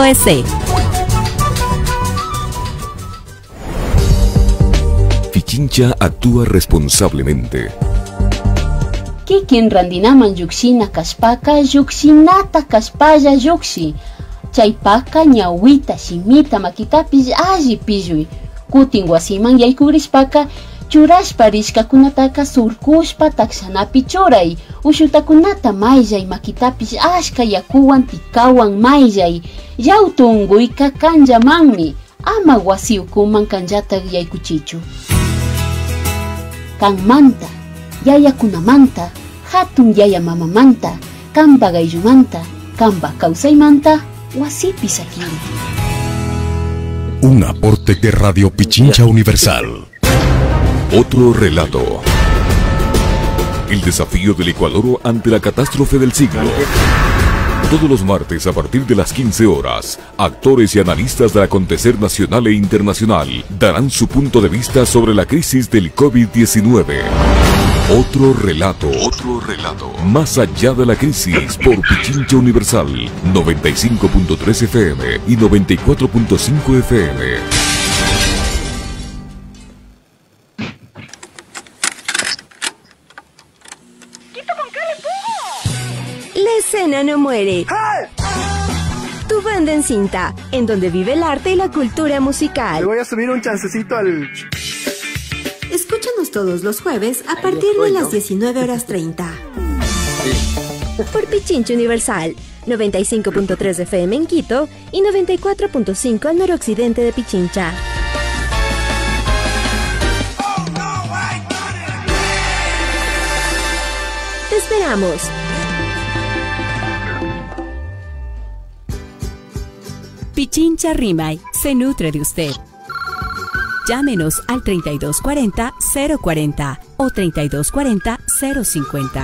Pichincha actúa responsablemente. Kikin randinaman lluksina kaspaka lluksinata kaspalla lluksi. Chaypaka ñawita shimita makitapis alli pilluy. Kutin wasiman yaykurispaka churashpa rishkakunataka surkushpa taksanapi churay. Ushutakunata mayllay makitapis ashka yakuwan tikawan mayllay. Llautu unkuyka kanllamanmi. Ama wasi ukuman kanllata yaykuchichu. Kanmanta, yayakunamanta, hatun yaya mamamanta, kanpa gayllumanta, kanpa kawsaymanta, wasipi sakiri. Un aporte de Radio Pichincha Universal. Otro relato. El desafío del Ecuador ante la catástrofe del siglo. Todos los martes a partir de las 15 horas, actores y analistas del acontecer nacional e internacional darán su punto de vista sobre la crisis del COVID-19. Otro relato. Más allá de la crisis por Pichincha Universal, 95.3 FM y 94.5 FM. La escena no muere. Tu banda en cinta, en donde vive el arte y la cultura musical. Le voy a subir un chancecito al... Escúchanos todos los jueves a partir de las 19:30. Por Pichincha Universal, 95.3 FM en Quito y 94.5 al noroccidente de Pichincha. Te esperamos. Pichincha Rimay se nutre de usted. Llámenos al 3240-040 o 3240-050.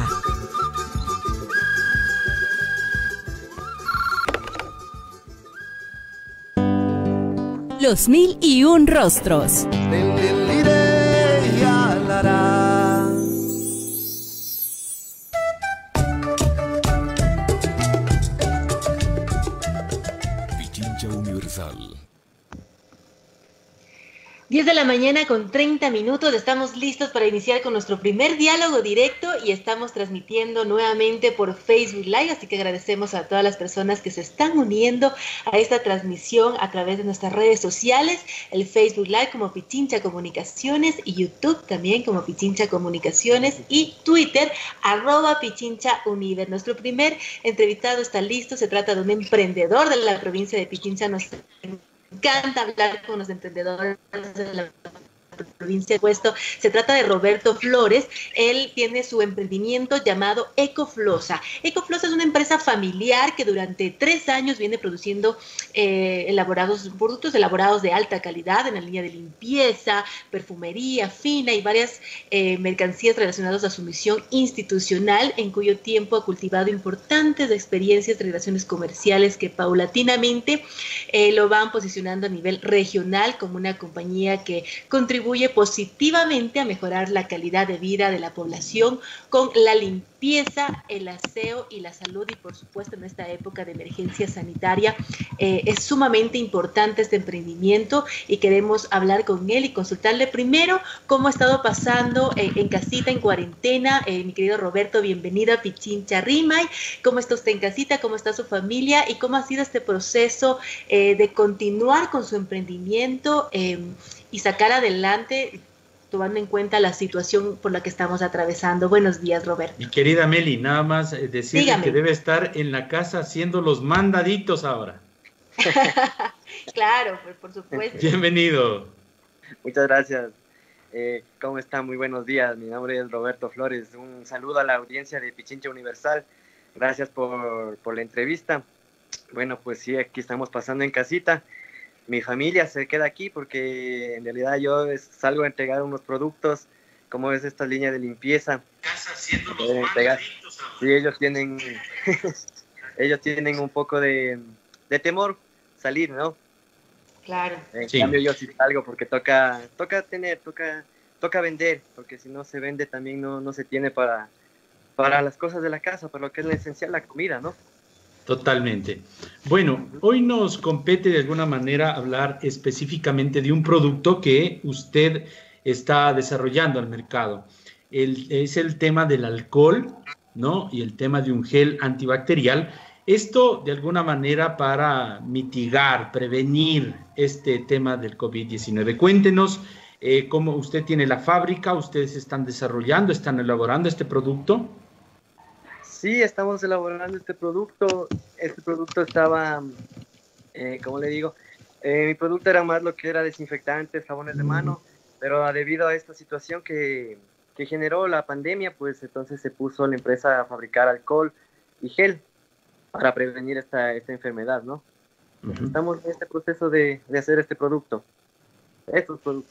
Los 1001 rostros. Pichincha Universal. 10 de la mañana con 30 minutos, estamos listos para iniciar con nuestro primer diálogo directo y estamos transmitiendo nuevamente por Facebook Live, así que agradecemos a todas las personas que se están uniendo a esta transmisión a través de nuestras redes sociales, el Facebook Live como Pichincha Comunicaciones y YouTube también como Pichincha Comunicaciones y Twitter @PichinchaUniver. Nuestro primer entrevistado está listo, se trata de un emprendedor de la provincia de Pichincha. Nos encanta hablar con los emprendedores de la provincia de Puesto. Se trata de Roberto Flores. Él tiene su emprendimiento llamado Ecoflosa. Ecoflosa es una empresa familiar que durante 3 años viene produciendo productos elaborados de alta calidad en la línea de limpieza, perfumería fina y varias mercancías relacionadas a su misión institucional, en cuyo tiempo ha cultivado importantes experiencias de relaciones comerciales que paulatinamente lo van posicionando a nivel regional como una compañía que contribuye positivamente a mejorar la calidad de vida de la población con la limpieza, el aseo y la salud, y por supuesto en esta época de emergencia sanitaria es sumamente importante este emprendimiento y queremos hablar con él y consultarle primero cómo ha estado pasando en casita, en cuarentena. Mi querido Roberto, bienvenido a Pichincha Rimay. ¿Cómo está usted en casita? ¿Cómo está su familia? ¿Y cómo ha sido este proceso de continuar con su emprendimiento y sacar adelante, tomando en cuenta la situación por la que estamos atravesando? Buenos días, Roberto. Mi querida Meli, nada más decirle Dígame. que debe estar en la casa haciendo los mandaditos ahora. Claro, por supuesto. Bienvenido. Muchas gracias. ¿Cómo están? Muy buenos días. Mi nombre es Roberto Flores. Un saludo a la audiencia de Pichincha Universal. Gracias por la entrevista. Bueno, pues sí, aquí estamos pasando en casita. Mi familia se queda aquí porque en realidad yo salgo a entregar unos productos, como es esta línea de limpieza. Casa haciendo los mandaditos ahora. Sí, ellos tienen un poco de temor salir, ¿no? Claro. En Sí. cambio yo sí salgo porque toca vender, porque si no se vende también no se tiene para las cosas de la casa, para lo que es lo esencial, la comida, ¿no? Totalmente. Bueno, hoy nos compete de alguna manera hablar específicamente de un producto que usted está desarrollando al mercado. Es el tema del alcohol, ¿no? Y el tema de un gel antibacterial. Esto de alguna manera para mitigar, prevenir este tema del COVID-19. Cuéntenos cómo usted tiene la fábrica, ustedes están desarrollando, están elaborando este producto. Sí, estamos elaborando este producto. Este producto estaba, ¿cómo le digo? Mi producto era más lo que era desinfectantes, jabones de mano, pero debido a esta situación que generó la pandemia, pues entonces se puso la empresa a fabricar alcohol y gel para prevenir esta enfermedad, ¿no? Estamos en este proceso de hacer este producto, estos productos.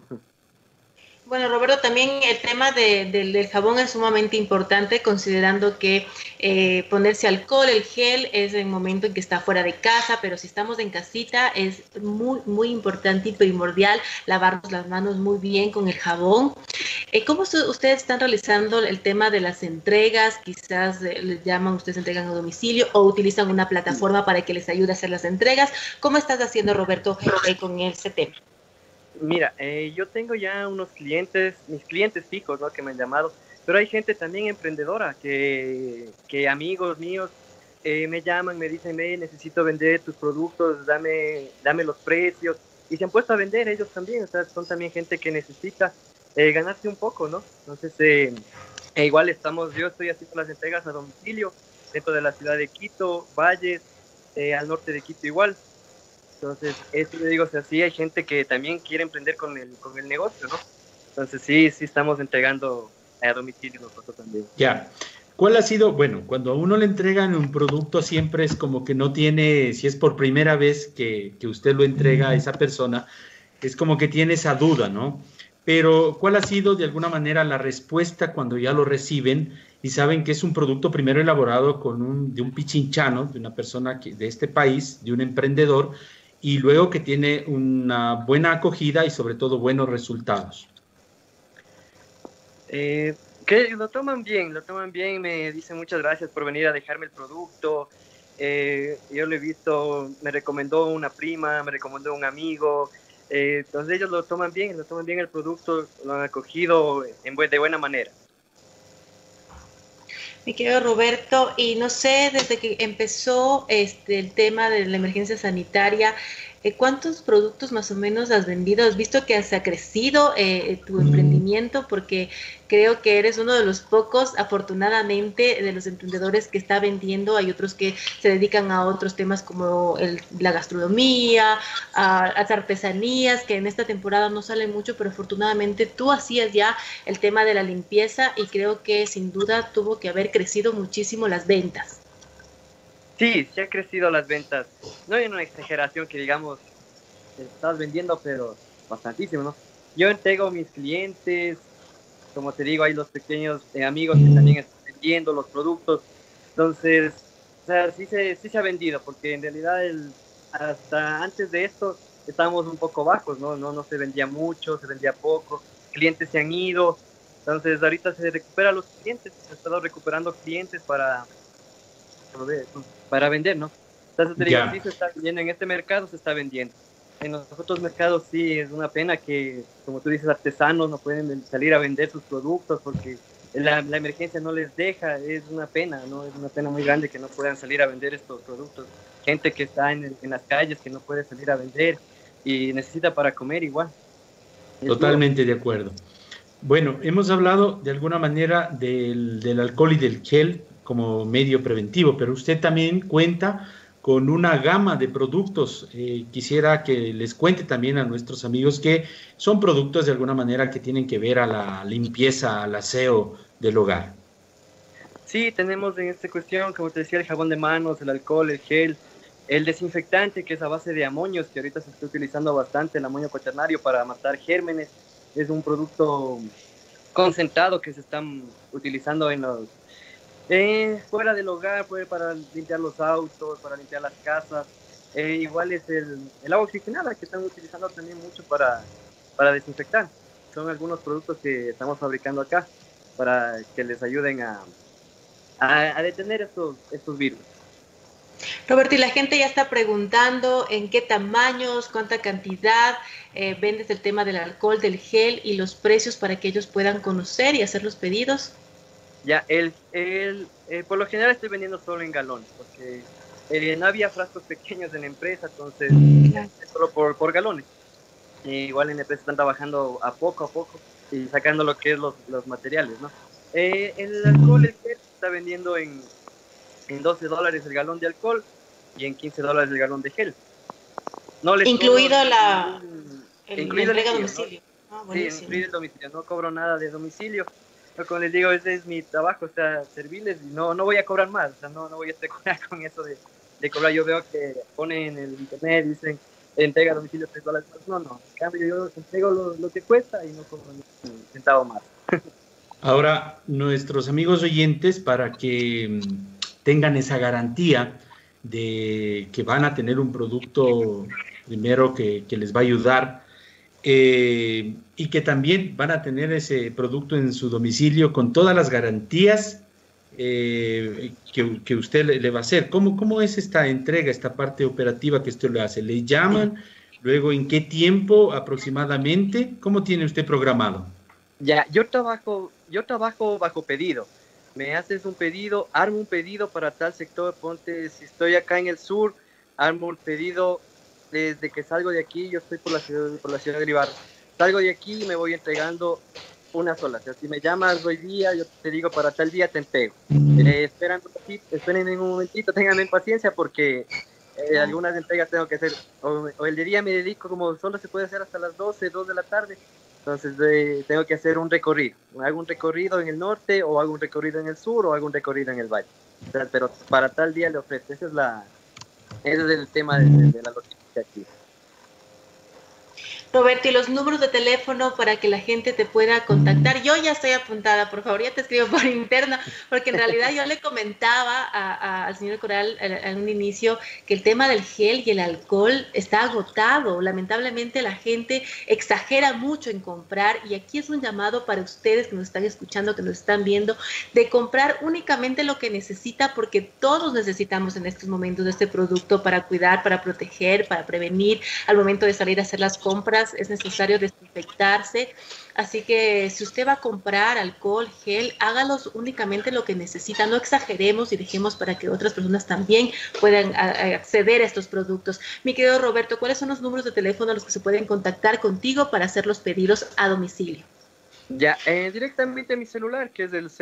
Bueno, Roberto, también el tema del jabón es sumamente importante, considerando que ponerse alcohol, el gel, es el momento en que está fuera de casa, pero si estamos en casita es muy, muy importante y primordial lavarnos las manos muy bien con el jabón. ¿Cómo ustedes están realizando el tema de las entregas? Quizás les llaman, ustedes entregan a domicilio o utilizan una plataforma para que les ayude a hacer las entregas. ¿Cómo estás haciendo, Roberto, con ese tema? Mira, yo tengo ya unos clientes, mis clientes fijos, ¿no? Que me han llamado, pero hay gente también emprendedora que amigos míos me llaman, me dicen, necesito vender tus productos, dame los precios, y se han puesto a vender ellos también, o sea, son también gente que necesita ganarse un poco, ¿no? Entonces, igual yo estoy haciendo las entregas a domicilio dentro de la ciudad de Quito, Valles, al norte de Quito igual. Entonces, eso le digo, o sea, sí hay gente que también quiere emprender con el negocio, ¿no? Entonces, sí estamos entregando a domicilio nosotros también. Ya. ¿Cuál ha sido? Bueno, cuando a uno le entregan un producto siempre es como que no tiene, si es por primera vez que usted lo entrega a esa persona, es como que tiene esa duda, ¿no? Pero, ¿cuál ha sido de alguna manera la respuesta cuando ya lo reciben y saben que es un producto primero elaborado de un pichinchano, de una persona de este país, de un emprendedor, y luego que tiene una buena acogida y sobre todo buenos resultados? Que lo toman bien, me dicen muchas gracias por venir a dejarme el producto. Yo lo he visto, me recomendó una prima, me recomendó un amigo, entonces ellos lo toman bien el producto, lo han acogido de buena manera. Mi querido Roberto, y no sé, desde que empezó el tema de la emergencia sanitaria, ¿cuántos productos más o menos has vendido? ¿Has visto que se ha crecido tu emprendimiento? Porque creo que eres uno de los pocos, afortunadamente, de los emprendedores que está vendiendo. Hay otros que se dedican a otros temas como la gastronomía, a las artesanías, que en esta temporada no salen mucho, pero afortunadamente tú hacías ya el tema de la limpieza y creo que sin duda tuvo que haber crecido muchísimo las ventas. Sí, se han crecido las ventas. No hay una exageración que digamos, estás vendiendo, pero bastantísimo, ¿no? Yo entrego a mis clientes, como te digo, hay los pequeños amigos que también están vendiendo los productos. Entonces, o sea, sí se ha vendido, porque en realidad hasta antes de esto estábamos un poco bajos, ¿no? No se vendía mucho, se vendía poco, clientes se han ido. Entonces, ahorita se recupera los clientes, se ha estado recuperando clientes para vender, ¿no? Entonces te digo, sí se está vendiendo, en este mercado se está vendiendo. En los otros mercados sí es una pena que, como tú dices, artesanos no pueden salir a vender sus productos porque la emergencia no les deja, es una pena, ¿no? Es una pena muy grande que no puedan salir a vender estos productos. Gente que está en las calles que no puede salir a vender y necesita para comer igual. Totalmente de acuerdo. Bueno, hemos hablado de alguna manera del alcohol y del gel como medio preventivo, pero usted también cuenta con una gama de productos. Quisiera que les cuente también a nuestros amigos que son productos de alguna manera que tienen que ver a la limpieza, al aseo del hogar. Sí, tenemos en esta cuestión, como te decía, el jabón de manos, el alcohol, el gel, el desinfectante que es a base de amonios, que ahorita se está utilizando bastante, el amonio cuaternario para matar gérmenes. Es un producto concentrado que se están utilizando fuera del hogar, para limpiar los autos, para limpiar las casas. Igual es el agua oxigenada que están utilizando también mucho para desinfectar. Son algunos productos que estamos fabricando acá para que les ayuden a detener estos virus. Roberto, y la gente ya está preguntando en qué tamaños, cuánta cantidad, vendes el tema del alcohol, del gel y los precios para que ellos puedan conocer y hacer los pedidos. Ya, por lo general estoy vendiendo solo en galones, porque no había frascos pequeños en la empresa, entonces es solo por galones. Igual en la empresa están trabajando a poco y sacando lo que es los materiales, ¿no? El alcohol, el gel, se está vendiendo en $12 el galón de alcohol y en $15 el galón de gel. No les Incluido cobro la incluido entrega a el domicilio. ¿no? Sí, incluido el domicilio. No cobro nada de domicilio. Pero como les digo, ese es mi trabajo, o sea, servirles y no voy a cobrar más. O sea, no voy a especular con eso de cobrar. Yo veo que ponen en el internet, dicen, entrega a domicilio $3 más. No. En cambio, yo entrego lo que cuesta y no cobro ni un centavo más. Ahora, nuestros amigos oyentes, para que tengan esa garantía de que van a tener un producto primero que les va a ayudar, y que también van a tener ese producto en su domicilio con todas las garantías que usted le va a hacer. ¿Cómo es esta entrega, esta parte operativa que usted le hace? ¿Le llaman? Luego, ¿en qué tiempo aproximadamente? ¿Cómo tiene usted programado? Ya, yo trabajo bajo pedido. Me haces un pedido, armo un pedido para tal sector. Ponte, si estoy acá en el sur, armo un pedido desde que salgo de aquí. Yo estoy por la ciudad de Ibarra. Salgo de aquí y me voy entregando una sola. O sea, si me llamas hoy día, yo te digo para tal día te entrego. Esperen un momentito, tengan paciencia porque algunas entregas tengo que hacer. O el de día me dedico, como solo se puede hacer hasta las 2 de la tarde. Entonces tengo que hacer un recorrido. Hago un recorrido en el norte, o hago un recorrido en el sur, o hago un recorrido en el valle. O sea, pero para tal día le ofrezco. Ese es el tema de la logística aquí. Roberto, y los números de teléfono para que la gente te pueda contactar. Yo ya estoy apuntada, por favor, ya te escribo por interna, porque en realidad yo le comentaba al señor Coral en un inicio que el tema del gel y el alcohol está agotado. Lamentablemente la gente exagera mucho en comprar, y aquí es un llamado para ustedes que nos están escuchando, que nos están viendo, de comprar únicamente lo que necesita, porque todos necesitamos en estos momentos de este producto para cuidar, para proteger, para prevenir. Al momento de salir a hacer las compras es necesario desinfectarse, así que si usted va a comprar alcohol, gel, hágalos únicamente lo que necesita, no exageremos y dejemos para que otras personas también puedan acceder a estos productos. Mi querido Roberto, ¿cuáles son los números de teléfono a los que se pueden contactar contigo para hacer los pedidos a domicilio? Ya, directamente a mi celular, que es el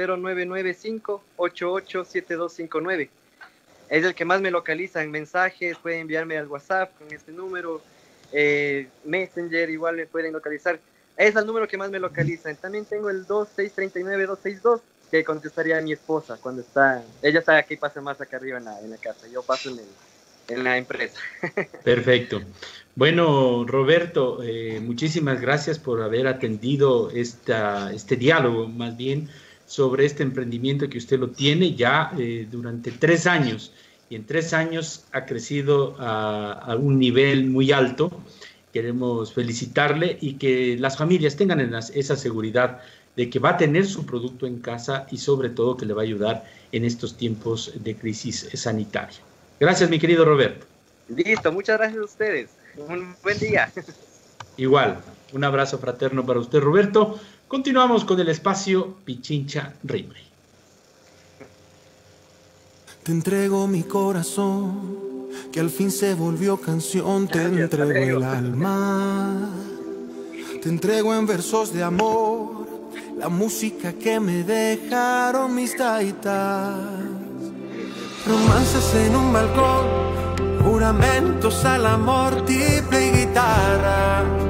0995-887259. Es el que más me localiza en mensajes. Pueden enviarme al WhatsApp con este número. Messenger igual me pueden localizar. Es el número que más me localiza. También tengo el 2639-262, que contestaría a mi esposa cuando ella está aquí, pasa más acá arriba en la casa. Yo paso en la empresa. Perfecto. Bueno, Roberto, muchísimas gracias por haber atendido este diálogo, más bien, sobre este emprendimiento que usted lo tiene ya durante 3 años, y en 3 años ha crecido a un nivel muy alto. Queremos felicitarle y que las familias tengan esa seguridad de que va a tener su producto en casa, y sobre todo que le va a ayudar en estos tiempos de crisis sanitaria. Gracias, mi querido Roberto. Listo, muchas gracias a ustedes. Un buen día. Igual, un abrazo fraterno para usted, Roberto. Continuamos con el espacio Pichincha Rimay. Te entrego mi corazón, que al fin se volvió canción. Te entrego el alma, te entrego en versos de amor la música que me dejaron mis taitas. Romances en un balcón, juramentos al amor, tiple y guitarra.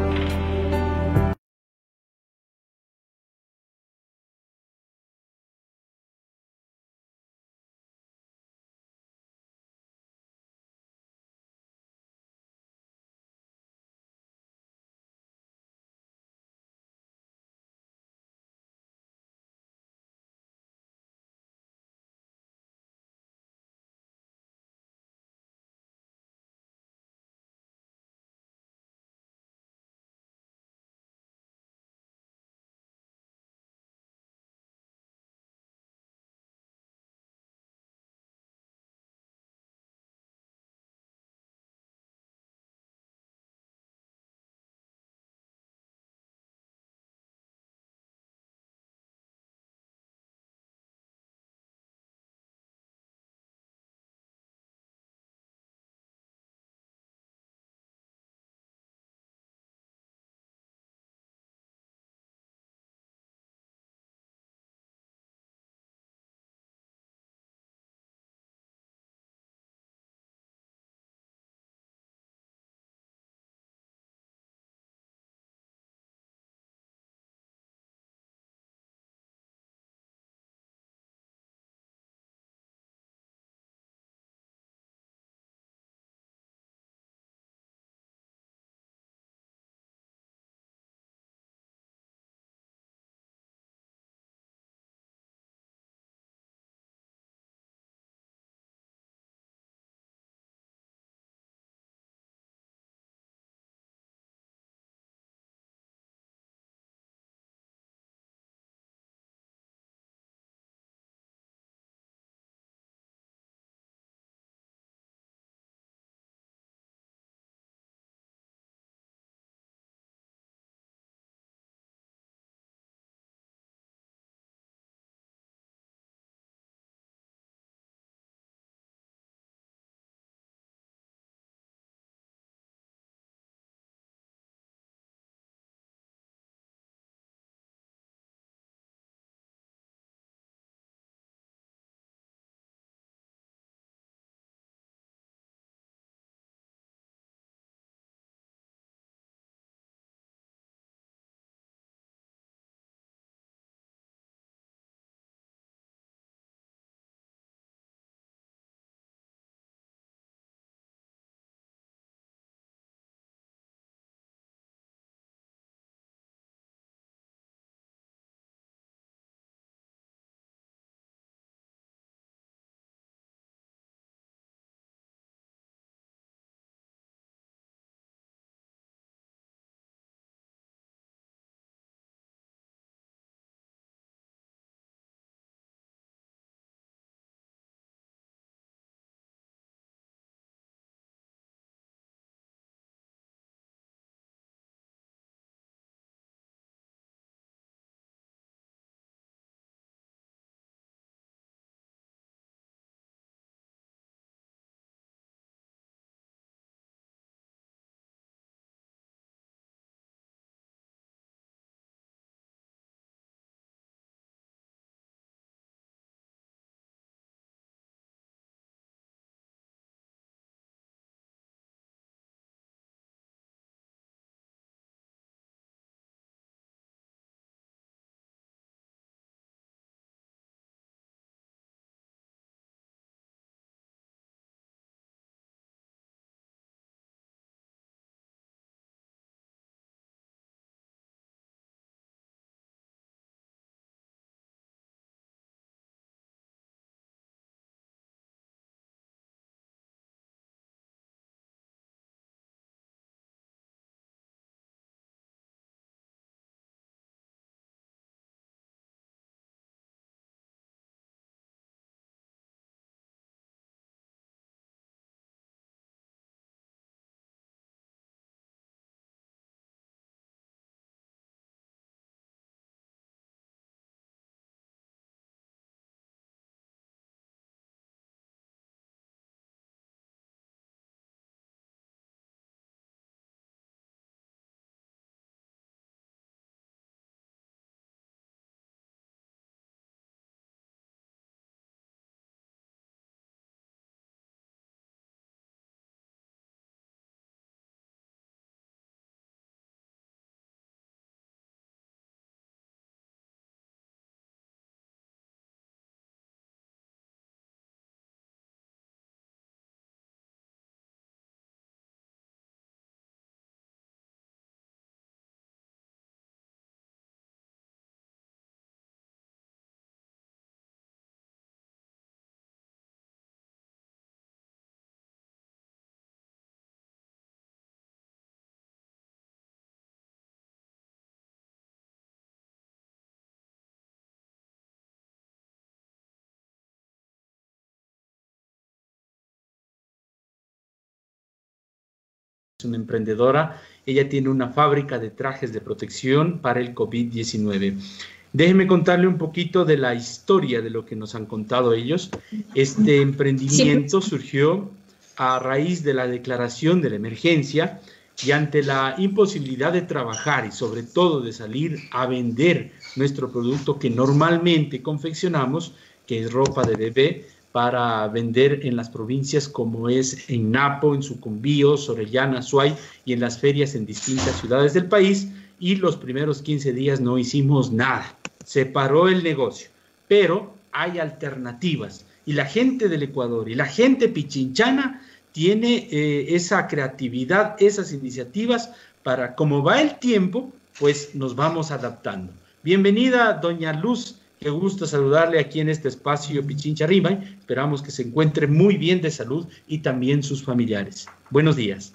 una emprendedora. Ella tiene una fábrica de trajes de protección para el COVID-19. Déjeme contarle un poquito de la historia de lo que nos han contado ellos. Este emprendimiento surgió a raíz de la declaración de la emergencia y ante la imposibilidad de trabajar y sobre todo de salir a vender nuestro producto que normalmente confeccionamos, que es ropa de bebé, para vender en las provincias como es en Napo, en Sucumbío, Orellana, Azuay y en las ferias en distintas ciudades del país, y los primeros 15 días no hicimos nada, se paró el negocio, pero hay alternativas y la gente del Ecuador y la gente pichinchana tiene esa creatividad, esas iniciativas para, como va el tiempo, pues nos vamos adaptando. Bienvenida, doña Luz. Qué gusto saludarle aquí en este espacio Pichincha Rimay. Esperamos que se encuentre muy bien de salud y también sus familiares. Buenos días.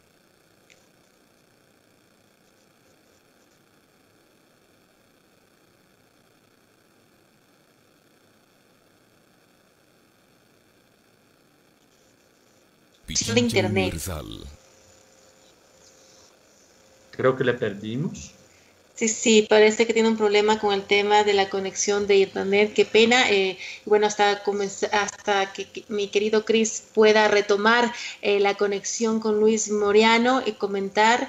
De internet. Universal. Creo que le perdimos. Sí, parece que tiene un problema con el tema de la conexión de internet. Qué pena. Bueno, hasta que mi querido Chris pueda retomar la conexión con Luis Moriano y comentar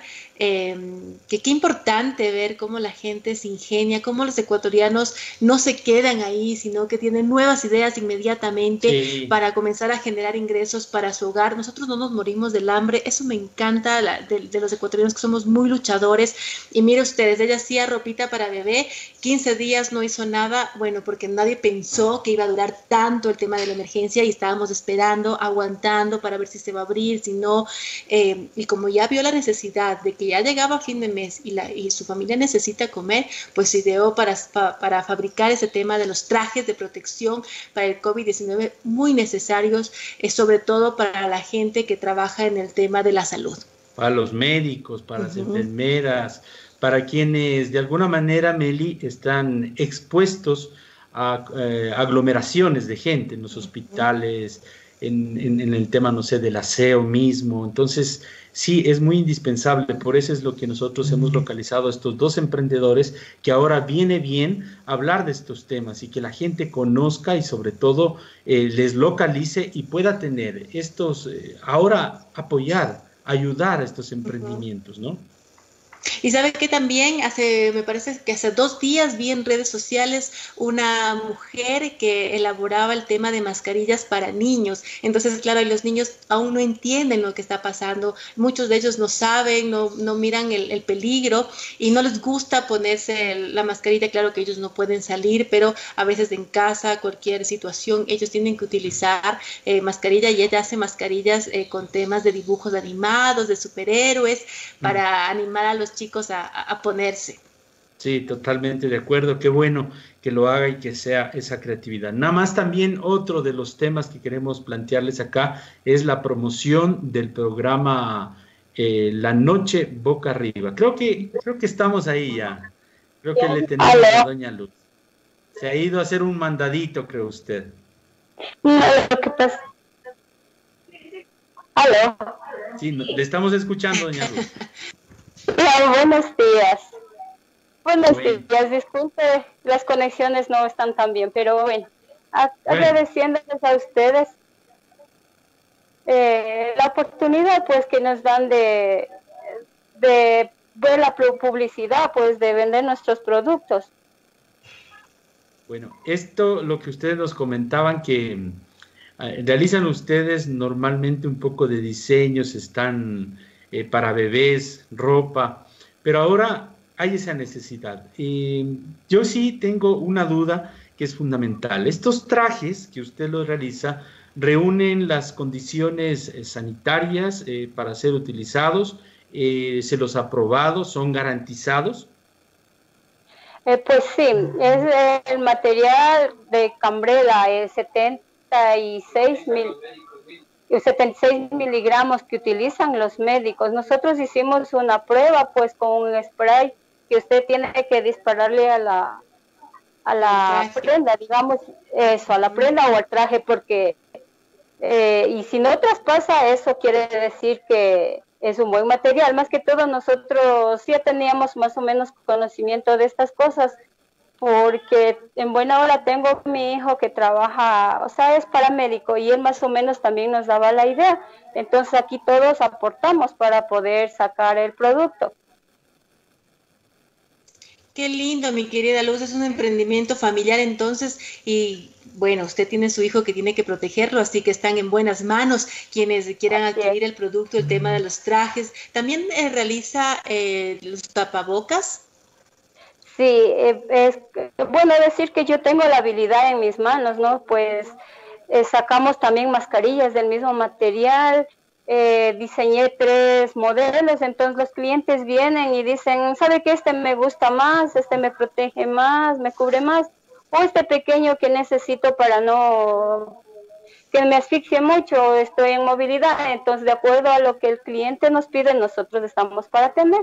que qué importante ver cómo la gente se ingenia, cómo los ecuatorianos no se quedan ahí, sino que tienen nuevas ideas inmediatamente para comenzar a generar ingresos para su hogar. Nosotros no nos morimos del hambre. Eso me encanta de los ecuatorianos, que somos muy luchadores. Y mire ustedes, ella hacía ropita para bebé, 15 días no hizo nada, bueno, porque nadie pensó que iba a durar tanto el tema de la emergencia y estábamos esperando, aguantando para ver si se va a abrir, si no, y como ya vio la necesidad de que ya llegaba a fin de mes y su familia necesita comer, pues ideó para fabricar ese tema de los trajes de protección para el COVID-19 muy necesarios, sobre todo para la gente que trabaja en el tema de la salud. Para los médicos, para las enfermeras, para quienes de alguna manera, Meli, están expuestos a aglomeraciones de gente en los hospitales, en el tema, no sé, del aseo mismo. Entonces, sí, es muy indispensable. Por eso es lo que nosotros hemos localizado a estos dos emprendedores, que ahora viene bien hablar de estos temas y que la gente conozca y sobre todo les localice y pueda tener estos, ahora apoyar, ayudar a estos emprendimientos, ¿no? Y sabe que también me parece que hace 2 días vi en redes sociales una mujer que elaboraba el tema de mascarillas para niños. Entonces, claro, y los niños aún no entienden lo que está pasando. Muchos de ellos no saben, no miran el peligro y no les gusta ponerse la mascarilla. Claro que ellos no pueden salir, pero a veces en casa, cualquier situación, ellos tienen que utilizar mascarilla, y ella hace mascarillas con temas de dibujos animados, de superhéroes, para animar a los chicos a ponerse. Sí, totalmente de acuerdo. Qué bueno que lo haga y que sea esa creatividad. Nada más, también otro de los temas que queremos plantearles acá es la promoción del programa La Noche Boca Arriba. Creo que estamos ahí ya. Creo que le tenemos a doña Luz. Se ha ido a hacer un mandadito, creo usted. No, lo que pasa... ¿Aló? Sí, le estamos escuchando, doña Luz. Buenos días. Buenos días. Disculpe, las conexiones no están tan bien, pero bueno, agradeciéndoles a ustedes la oportunidad, pues, que nos dan de ver la publicidad, pues, de vender nuestros productos. Bueno, esto, lo que ustedes nos comentaban, que realizan ustedes normalmente un poco de diseños, están para bebés, ropa, pero ahora hay esa necesidad. Yo sí tengo una duda que es fundamental. Estos trajes que usted los realiza, ¿reúnen las condiciones sanitarias para ser utilizados? ¿Se los ha probado? ¿Son garantizados? Pues sí, es el material de Cambrela, el 76 miligramos que utilizan los médicos. Nosotros hicimos una prueba, pues, con un spray que usted tiene que dispararle a la prenda, digamos, eso, a la prenda o al traje, porque y si no traspasa eso, quiere decir que es un buen material. Más que todo nosotros ya teníamos más o menos conocimiento de estas cosas, porque en buena hora tengo mi hijo que trabaja, o sea, es paramédico, y él más o menos también nos daba la idea. Entonces aquí todos aportamos para poder sacar el producto. Qué lindo, mi querida Luz, es un emprendimiento familiar entonces, y bueno, usted tiene su hijo que tiene que protegerlo, así que están en buenas manos quienes quieran adquirir el producto, el tema de los trajes. ¿También realiza los tapabocas? Sí, es bueno decir que yo tengo la habilidad en mis manos, ¿no? Pues sacamos también mascarillas del mismo material. Diseñé 3 modelos, entonces los clientes vienen y dicen, ¿sabe qué? Este me gusta más, este me protege más, me cubre más, o este pequeño que necesito para no que me asfixie mucho, estoy en movilidad. Entonces, de acuerdo a lo que el cliente nos pide, nosotros estamos para atender.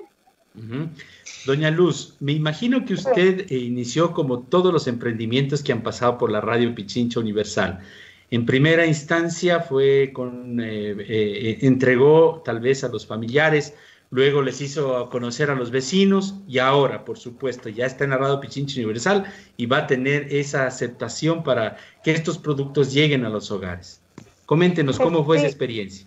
Doña Luz, me imagino que usted inició como todos los emprendimientos que han pasado por la radio Pichincha Universal. En primera instancia fue entregó tal vez a los familiares, luego les hizo conocer a los vecinos y ahora, por supuesto, ya está en la radio Pichincha Universal y va a tener esa aceptación para que estos productos lleguen a los hogares. Coméntenos cómo fue esa experiencia.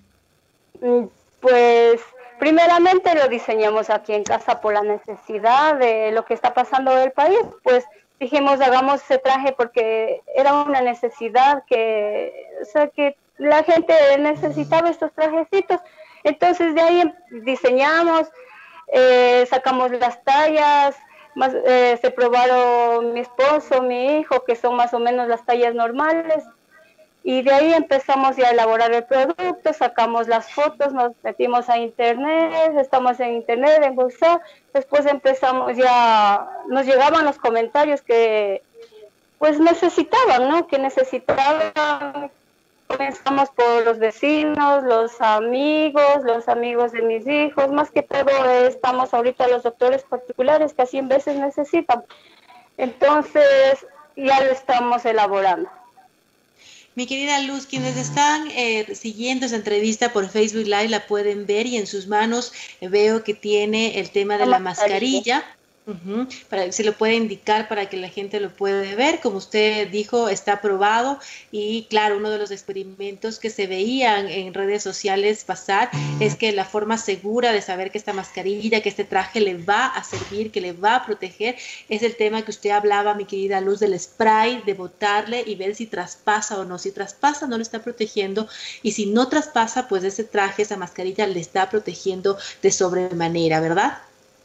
Pues primeramente lo diseñamos aquí en casa por la necesidad de lo que está pasando en el país, pues dijimos, hagamos ese traje porque era una necesidad que la gente necesitaba estos trajecitos. Entonces de ahí diseñamos, sacamos las tallas, se probaron mi esposo, mi hijo, que son más o menos las tallas normales. Y de ahí empezamos ya a elaborar el producto, sacamos las fotos, nos metimos a internet, estamos en internet, en WhatsApp. Después empezamos ya, nos llegaban los comentarios que pues necesitaban, ¿no? Que necesitaban. Comenzamos por los vecinos, los amigos de mis hijos, más que todo estamos ahorita los doctores particulares que así en veces necesitan. Entonces ya lo estamos elaborando. Mi querida Luz, quienes están siguiendo esa entrevista por Facebook Live la pueden ver y en sus manos veo que tiene el tema de la mascarilla. Se lo puede indicar para que la gente lo puede ver. Como usted dijo, está aprobado y claro, uno de los experimentos que se veían en redes sociales pasar es que la forma segura de saber que esta mascarilla, que este traje le va a servir, que le va a proteger, es el tema que usted hablaba, mi querida Luz, del spray, de botarle y ver si traspasa o no. Si traspasa, no le está protegiendo, y si no traspasa, pues ese traje, esa mascarilla le está protegiendo de sobremanera, ¿verdad?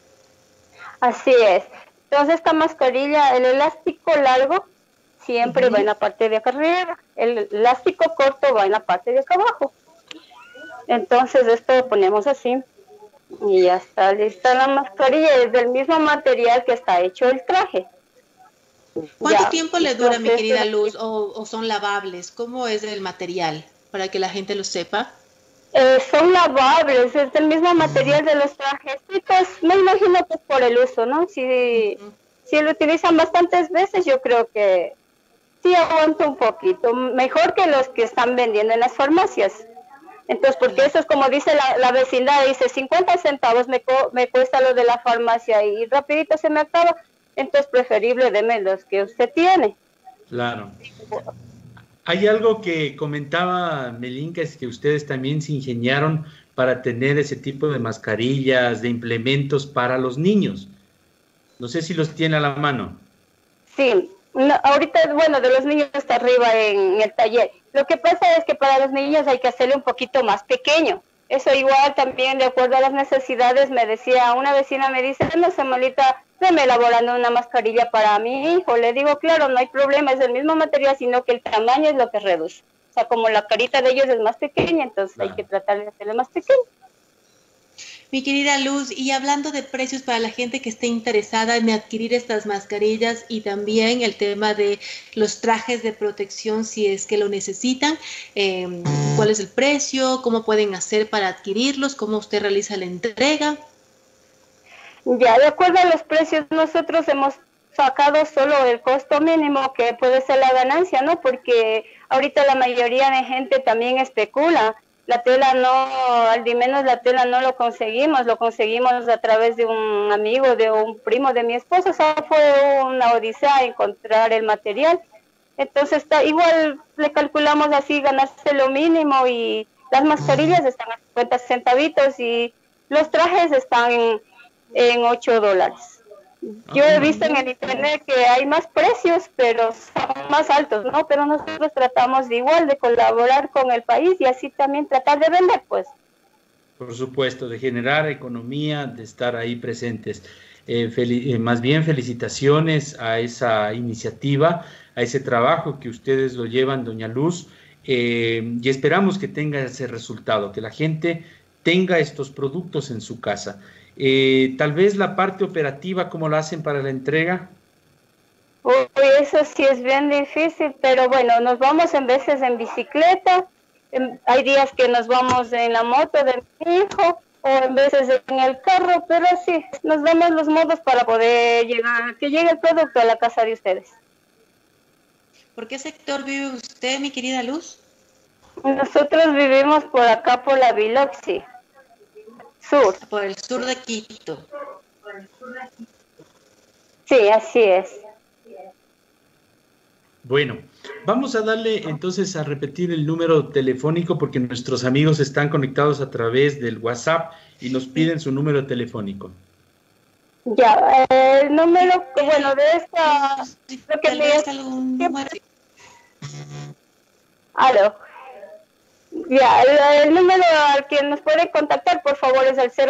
Así es. Entonces esta mascarilla, el elástico largo siempre va en la parte de acá arriba, el elástico corto va en la parte de acá abajo. Entonces esto lo ponemos así y ya está lista la mascarilla. Es del mismo material que está hecho el traje. ¿Cuánto tiempo le dura, mi querida Luz? ¿O son lavables? ¿Cómo es el material? Para que la gente lo sepa. Son lavables, es el mismo material de los trajes, y pues me imagino que es por el uso, ¿no? Si lo utilizan bastantes veces, yo creo que sí aguanta un poquito, mejor que los que están vendiendo en las farmacias. Entonces, porque eso es como dice la vecindad, dice 50 centavos me cuesta lo de la farmacia y rapidito se me acaba, entonces preferible deme los que usted tiene. Claro. Hay algo que comentaba Melinka, es que ustedes también se ingeniaron para tener ese tipo de mascarillas, de implementos para los niños. No sé si los tiene a la mano. Sí, no, ahorita, bueno, de los niños está arriba en el taller. Lo que pasa es que para los niños hay que hacerle un poquito más pequeño. Eso igual también, de acuerdo a las necesidades, me decía, una vecina me dice, no, Samuelita, me elaborando una mascarilla para mi hijo. Le digo, claro, no hay problema, es el mismo material, sino que el tamaño es lo que reduce. O sea, como la carita de ellos es más pequeña, entonces hay que tratar de hacerlo más pequeño. Mi querida Luz, y hablando de precios para la gente que esté interesada en adquirir estas mascarillas y también el tema de los trajes de protección si es que lo necesitan, ¿cuál es el precio? ¿Cómo pueden hacer para adquirirlos? ¿Cómo usted realiza la entrega? Ya, de acuerdo a los precios, nosotros hemos sacado solo el costo mínimo, que puede ser la ganancia, ¿no? Porque ahorita la mayoría de gente también especula la tela no, al menos la tela no lo conseguimos a través de un amigo, de un primo de mi esposo. O sea, fue una odisea encontrar el material. Entonces igual le calculamos así, ganarse lo mínimo, y las mascarillas están a 50 centavitos y los trajes están en $8. Yo he visto en el internet que hay más precios, pero son más altos, ¿no? Pero nosotros tratamos de igual de colaborar con el país y así también tratar de vender, pues. Por supuesto, de generar economía, de estar ahí presentes. Más bien felicitaciones a esa iniciativa, a ese trabajo que ustedes lo llevan, doña Luz, y esperamos que tenga ese resultado, que la gente tenga estos productos en su casa. Tal vez la parte operativa, ¿cómo la hacen para la entrega? Uy, eso sí es bien difícil, pero bueno, nos vamos en veces en bicicleta, hay días que nos vamos en la moto de mi hijo, o en veces en el carro, pero sí, nos damos los modos para poder que llegue el producto a la casa de ustedes. ¿Por qué sector vive usted, mi querida Luz? Nosotros vivimos por acá, por la Biloxi. Sur. Por el sur de Quito. Sí, así es. Bueno, vamos a darle entonces a repetir el número telefónico porque nuestros amigos están conectados a través del WhatsApp y nos piden su número telefónico. Ya, el número, bueno, de esta... Lo que me es algún número. Aló. Ya, el número al que nos puede contactar, por favor, es el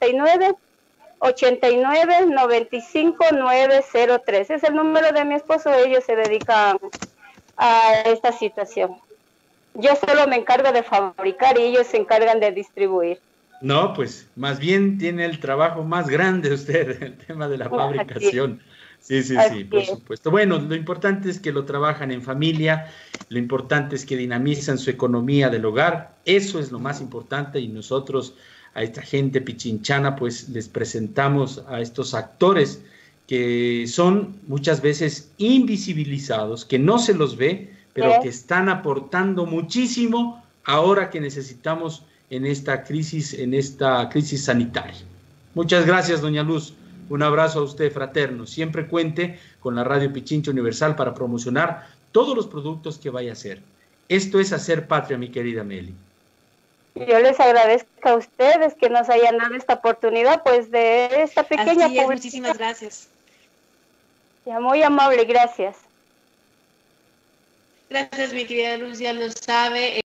099-89-95-903. Es el número de mi esposo, ellos se dedican a esta situación. Yo solo me encargo de fabricar y ellos se encargan de distribuir. No, pues, más bien tiene el trabajo más grande usted, el tema de la fabricación. Sí, por supuesto. Bueno, lo importante es que lo trabajan en familia, lo importante es que dinamizan su economía del hogar, eso es lo más importante, y nosotros a esta gente pichinchana pues les presentamos a estos actores que son muchas veces invisibilizados, que no se los ve, pero que están aportando muchísimo ahora que necesitamos en esta crisis sanitaria. Muchas gracias, doña Luz. Un abrazo a usted, fraterno. Siempre cuente con la Radio Pichincha Universal para promocionar todos los productos que vaya a hacer. Esto es hacer patria, mi querida Meli. Yo les agradezco a ustedes que nos hayan dado esta oportunidad, pues, de esta pequeña publicidad. Muchísimas gracias. Ya, muy amable, gracias. Gracias, mi querida Luz, ya lo sabe.